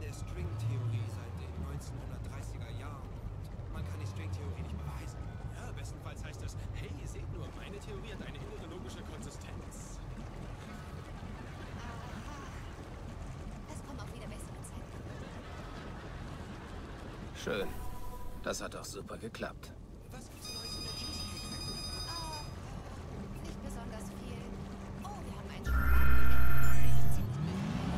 der Stringtheorie seit den 1930er Jahren. Und man kann die Stringtheorie nicht beweisen. Ja, bestenfalls heißt das, hey, ihr seht nur, meine Theorie hat eine innere logische Konsistenz. Aha. Es kommen auch wieder bessere Zeiten. Schön. Das hat auch super geklappt. Was gibt's Neues in der Cheesecake Factory? Nicht besonders viel. Oh, wir haben einen Schokoladen, der sich ziemlich gut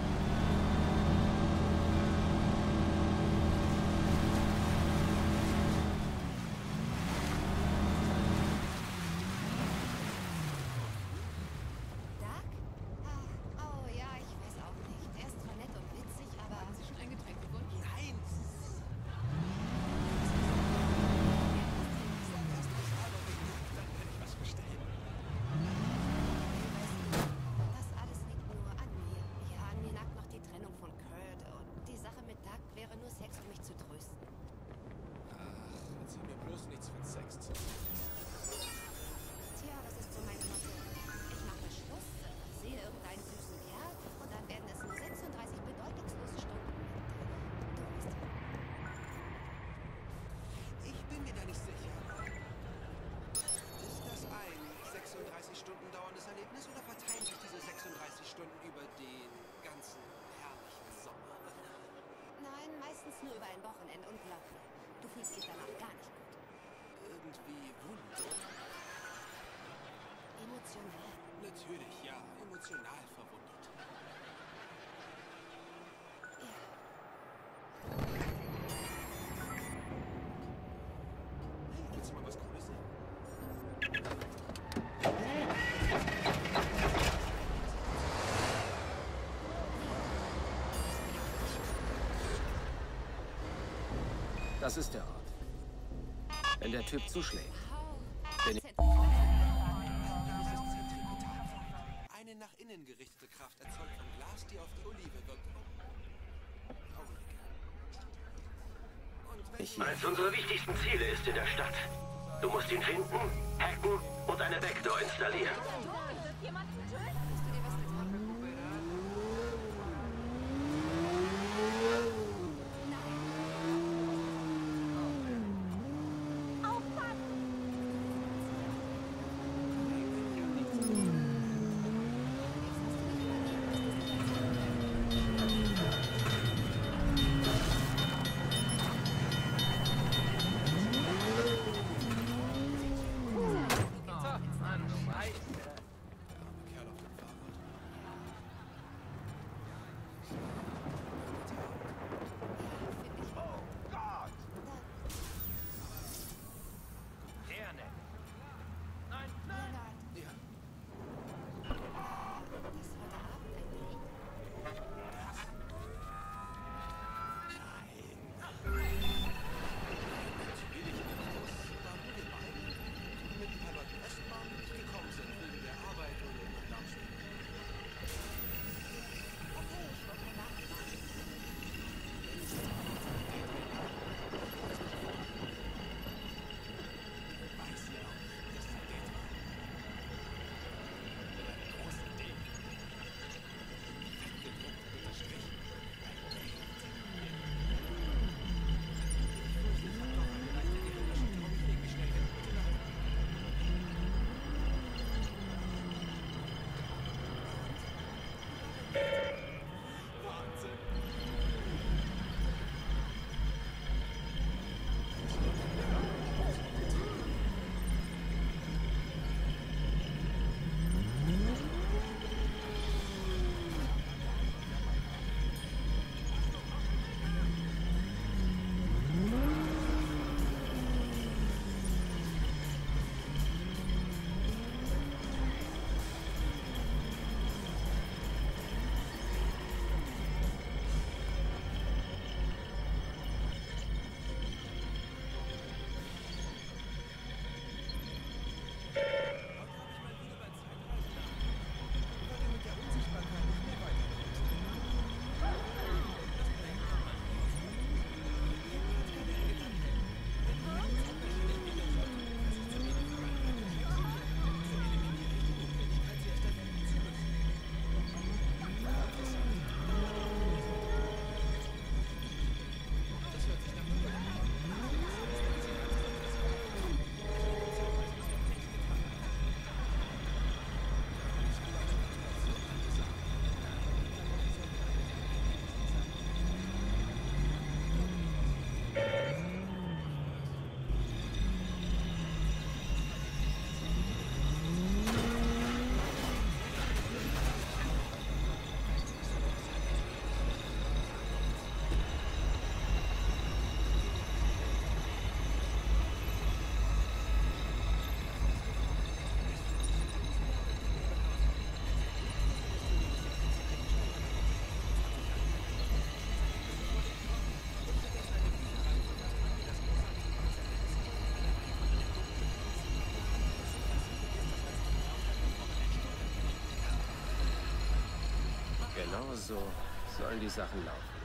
Doug? Oh ja, ich weiß auch nicht. Er ist zwar nett und witzig, aber... Haben Sie schon ein Getränk gefunden? Nein! Dann kann ich was bestellen. Das alles liegt nur an mir. Ja, an mir nagt noch die Trennung von Kurt. Und die Sache mit Doug wäre nur Sex, um mich zu trösten. Ach, erzähl mir bloß nichts von Sex. Tja, das ist so meine Motto. Ich mache Schluss, sehe irgendeinen süßen Kerl und dann werden es nur 36 bedeutungslose Stunden. Du weißt ja. Ich bin mir da nicht sicher. Ist das ein 36 Stunden dauerndes Erlebnis oder verteilen sich diese 36 Stunden über den ganzen herrlichen Sommer? Nein, meistens nur über ein Wochenende und glaub mir, du fühlst dich danach gar nicht gut. Irgendwie wund, oder? Emotional. Natürlich, ja. Emotional verwundet. Ja. Hey, willst du mal was Cooles sehen? Das ist der Ort. Wenn der Typ zuschlägt. Bin ich- Dieses Zentripetalkraft. Eine nach innen gerichtete Kraft erzeugt von Glas, die auf die Olive wirkt. Augenblicke. Und wenn Ich- du... Eins unserer wichtigsten Ziele ist in der Stadt. Du musst ihn finden, hacken und eine Backdoor installieren. Willst du dir was getan? Genau so sollen die Sachen laufen.